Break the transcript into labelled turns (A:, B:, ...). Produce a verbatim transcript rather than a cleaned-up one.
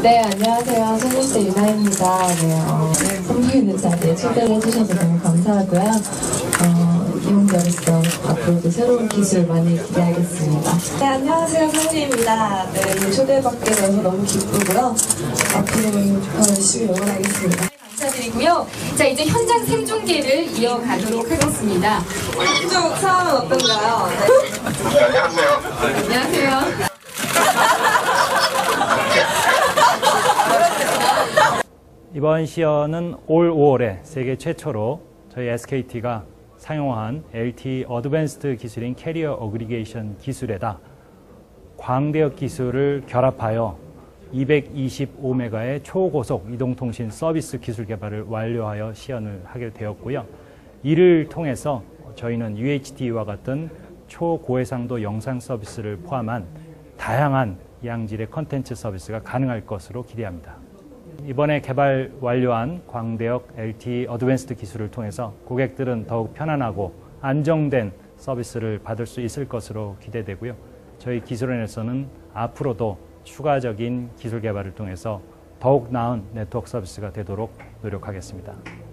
A: 네, 안녕하세요. 소녀시대 유나입니다. 네, 어, 섬기 있는 자리에 초대를 해주셔서 너무 감사하고요. 어, 이용자로서 앞으로도 새로운 기술 많이 기대하겠습니다.
B: 네, 안녕하세요. 성지입니다. 네, 초대받게 돼서 너무 기쁘고요. 앞으로 더 열심히 응원하겠습니다.
C: 감사드리고요. 자, 이제 현장 생중계를 이어가도록 하겠습니다.
B: 이쪽 상황은 어떤가요?
D: 네, 안녕하세요.
C: 안녕하세요.
E: 이번 시연은 올 오월에 세계 최초로 저희 에스케이티가 사용한 엘티이 어드밴스드 기술인 캐리어 어그리게이션 기술에다 광대역 기술을 결합하여 이백이십오 메가의 초고속 이동통신 서비스 기술 개발을 완료하여 시연을 하게 되었고요. 이를 통해서 저희는 유에이치디와 같은 초고해상도 영상 서비스를 포함한 다양한 양질의 컨텐츠 서비스가 가능할 것으로 기대합니다. 이번에 개발 완료한 광대역 엘티이 어드밴스드 기술을 통해서 고객들은 더욱 편안하고 안정된 서비스를 받을 수 있을 것으로 기대되고요. 저희 기술원에서는 앞으로도 추가적인 기술 개발을 통해서 더욱 나은 네트워크 서비스가 되도록 노력하겠습니다.